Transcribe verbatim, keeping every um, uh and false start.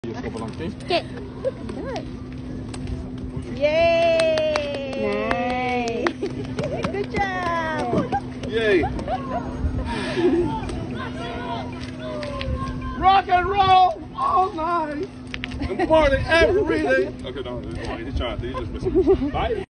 Je schoppen langs die. Okay. Yay! Nice. Good job. Yay! Rock and roll all night and party every day. Okay, no, this is trying to. He's just missing. Bye.